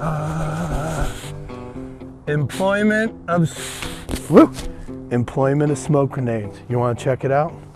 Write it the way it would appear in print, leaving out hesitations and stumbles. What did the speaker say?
Employment of smoke grenades. You want to check it out?